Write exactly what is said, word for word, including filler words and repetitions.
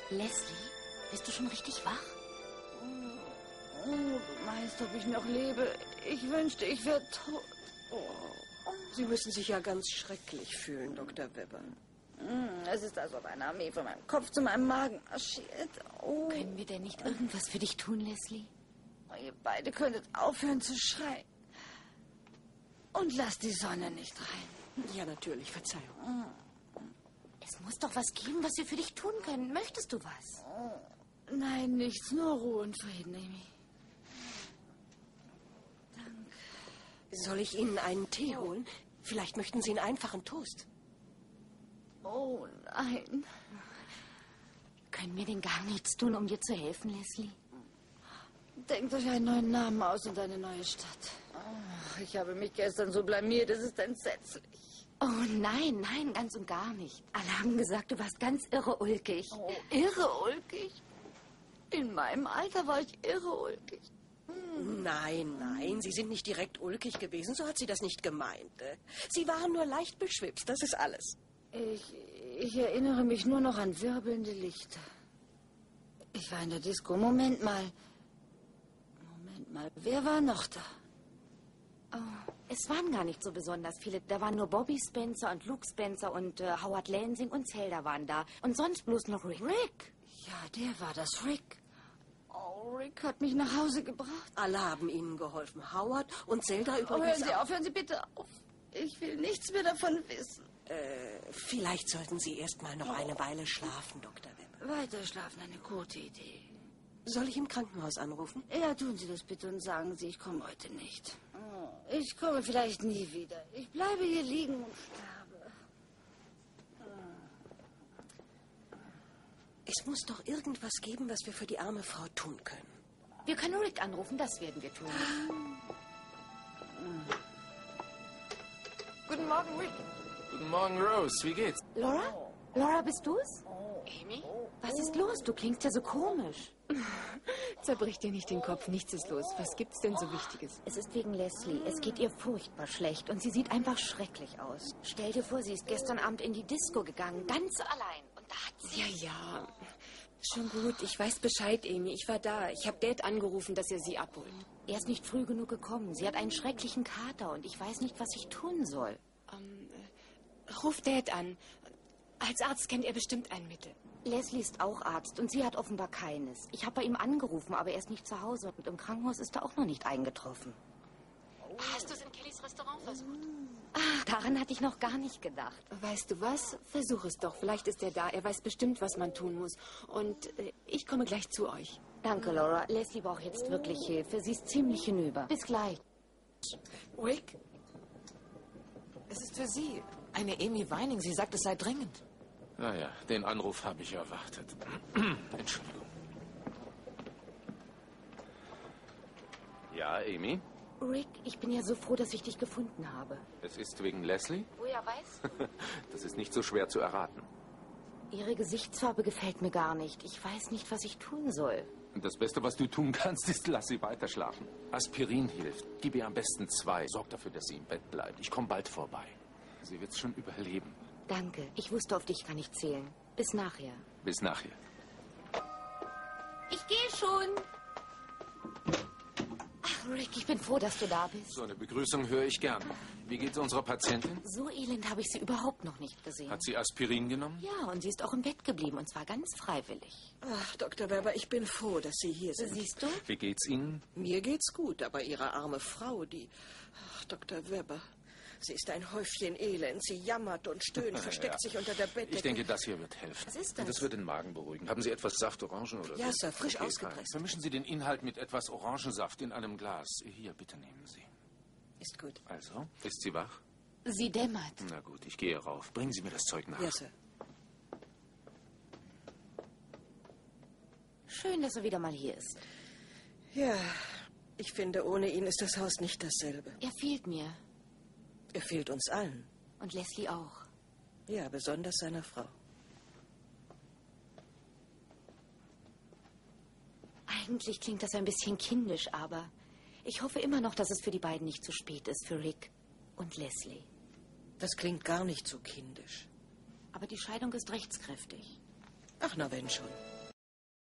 Leslie, bist du schon richtig wach? Oh, du meinst, ob ich noch lebe? Ich wünschte, ich wäre tot. Oh. Sie müssen sich ja ganz schrecklich fühlen, Doktor Webber. Es ist, als ob eine Armee von meinem Kopf zu meinem Magen marschiert. Oh. Können wir denn nicht irgendwas für dich tun, Leslie? Ihr beide könntet aufhören zu schreien. Und lasst die Sonne nicht rein. Ja, natürlich, Verzeihung. Es muss doch was geben, was wir für dich tun können. Möchtest du was? Nein, nichts, nur Ruhe und Frieden, Amy. Danke. Soll ich Ihnen einen Tee holen? Vielleicht möchten Sie einen einfachen Toast. Oh, nein. Können wir denn gar nichts tun, um dir zu helfen, Leslie? Denkt euch einen neuen Namen aus und eine neue Stadt. Oh, ich habe mich gestern so blamiert, es ist entsetzlich. Oh, nein, nein, ganz und gar nicht. Alle haben gesagt, du warst ganz irre ulkig. Oh, irre ulkig? In meinem Alter war ich irre ulkig. Hm. Nein, nein, Sie sind nicht direkt ulkig gewesen, so hat sie das nicht gemeint. Sie waren nur leicht beschwipst, das ist alles. Ich, ich erinnere mich nur noch an wirbelnde Lichter. Ich war in der Disco. Moment mal. Moment mal, wer war noch da? Oh, es waren gar nicht so besonders viele. Da waren nur Bobby Spencer und Luke Spencer und äh, Howard Lansing und Zelda waren da. Und sonst bloß noch Rick. Rick? Ja, der war das, Rick. Oh, Rick hat mich nach Hause gebracht. Alle haben Ihnen geholfen. Howard und Zelda übrigens. Oh, hören Sie auch. auf, hören Sie bitte auf. Ich will nichts mehr davon wissen. Äh, vielleicht sollten Sie erst mal noch eine Weile schlafen, Doktor Webber. Weiter schlafen, eine gute Idee. Soll ich im Krankenhaus anrufen? Ja, tun Sie das bitte und sagen Sie, ich komme heute nicht. Oh, ich komme vielleicht nie wieder. Ich bleibe hier liegen und sterbe. Es muss doch irgendwas geben, was wir für die arme Frau tun können. Wir können Rick anrufen, das werden wir tun. Guten Morgen, Rick. Guten Morgen, Rose. Wie geht's? Laura? Laura, bist du's? Amy? Was ist los? Du klingst ja so komisch. Zerbrich dir nicht den Kopf, nichts ist los. Was gibt's denn so Wichtiges? Es ist wegen Leslie. Es geht ihr furchtbar schlecht und sie sieht einfach schrecklich aus. Stell dir vor, sie ist gestern Abend in die Disco gegangen, ganz allein. Und da hat sie... Ja, ja. Schon gut, ich weiß Bescheid, Amy. Ich war da. Ich habe Dad angerufen, dass er sie abholt. Er ist nicht früh genug gekommen. Sie hat einen schrecklichen Kater und ich weiß nicht, was ich tun soll. Ähm, äh, ruf Dad an. Als Arzt kennt er bestimmt ein Mittel. Leslie ist auch Arzt und sie hat offenbar keines. Ich habe bei ihm angerufen, aber er ist nicht zu Hause und im Krankenhaus ist er auch noch nicht eingetroffen. Hast du es in Kellys Restaurant versucht? Ach, daran hatte ich noch gar nicht gedacht. Weißt du was? Versuch es doch. Vielleicht ist er da. Er weiß bestimmt, was man tun muss. Und äh, ich komme gleich zu euch. Danke, Laura. Leslie braucht jetzt wirklich Hilfe. Sie ist ziemlich hinüber. Bis gleich. Rick? Es ist für Sie. Eine Amy Weining. Sie sagt, es sei dringend. Naja, den Anruf habe ich erwartet. Entschuldigung. Ja, Amy? Rick, ich bin ja so froh, dass ich dich gefunden habe. Es ist wegen Leslie? Woher weißt du? Das ist nicht so schwer zu erraten. Ihre Gesichtsfarbe gefällt mir gar nicht. Ich weiß nicht, was ich tun soll. Und das Beste, was du tun kannst, ist, lass sie weiter schlafen. Aspirin hilft. Gib ihr am besten zwei. Sorg dafür, dass sie im Bett bleibt. Ich komme bald vorbei. Sie wird's schon überleben. Danke. Ich wusste, auf dich kann ich zählen. Bis nachher. Bis nachher. Ich gehe schon. Ach, Rick, ich bin froh, dass du da bist. So eine Begrüßung höre ich gern. Wie geht's unserer Patientin? So elend habe ich sie überhaupt noch nicht gesehen. Hat sie Aspirin genommen? Ja, und sie ist auch im Bett geblieben, und zwar ganz freiwillig. Ach, Doktor Webber, ich bin froh, dass Sie hier sind. Siehst du? Wie geht's Ihnen? Mir geht's gut, aber Ihre arme Frau, die... Ach, Doktor Webber, sie ist ein Häufchen Elend. Sie jammert und stöhnt, versteckt Ja. sich unter der Bettdecke. Ich denke, das hier wird helfen. Was ist das? Und das wird den Magen beruhigen. Haben Sie etwas Saft, Orangen oder so? Ja, Sir, frisch Okay, ausgepresst. fein. Vermischen Sie den Inhalt mit etwas Orangensaft in einem Glas. Hier, bitte nehmen Sie. Ist gut. Also, ist sie wach? Sie dämmert. Na gut, ich gehe rauf. Bringen Sie mir das Zeug nach. Ja, Sir. Schön, dass er wieder mal hier ist. Ja, ich finde, ohne ihn ist das Haus nicht dasselbe. Er fehlt mir. Er fehlt uns allen. Und Leslie auch. Ja, besonders seiner Frau. Eigentlich klingt das ein bisschen kindisch, aber ich hoffe immer noch, dass es für die beiden nicht zu spät ist, für Rick und Leslie. Das klingt gar nicht so kindisch. Aber die Scheidung ist rechtskräftig. Ach, na wenn schon.